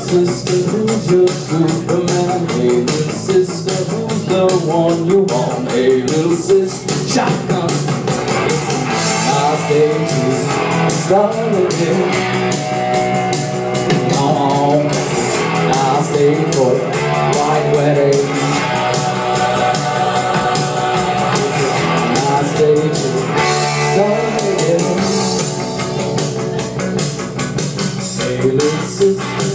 sister, who's your Superman? Hey little sister, who's the one you want? Hey little sister, shotgun. Nice day to start again. Come on, nice day for a white wedding. Nice day to start again. Hey little sister,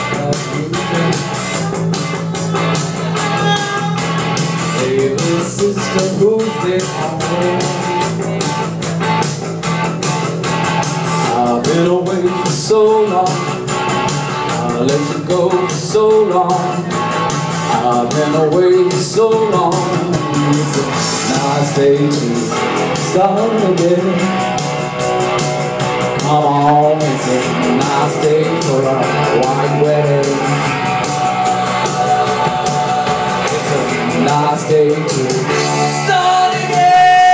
hey little sister, who's there? I've been away for so long, I'll let you go for so long. I've been away for so long. It's a nice day to start again. Come on, it's a nice day for a white wedding. It's a nice day to start again.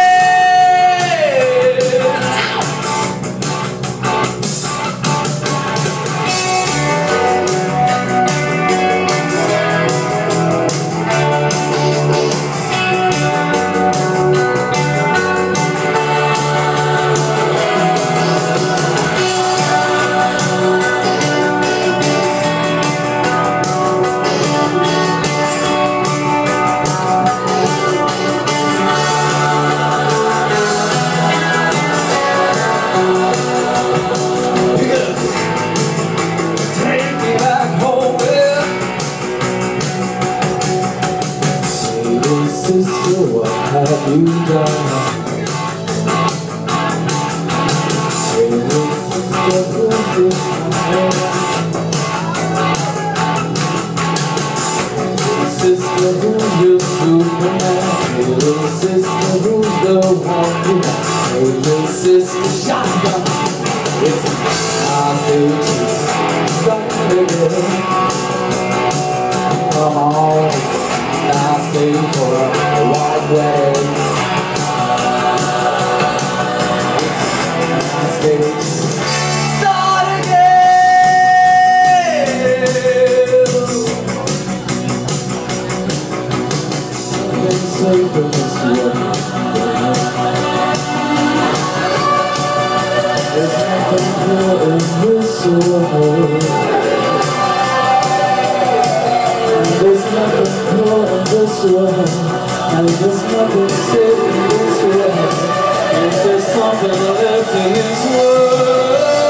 Sister, what have you done? Hey little sister, who's this man? Sister, who's your Superman? Hey little sister, who's the one you want? Hey little sister, shotgun. It's a nice day to start again. Come on, nice day for a white wedding. Nice day to start again. I've been safe in this world. There's nothing more in this world. There's nothing more in this world, and there's nothing safe in this world. If there's something left in this world.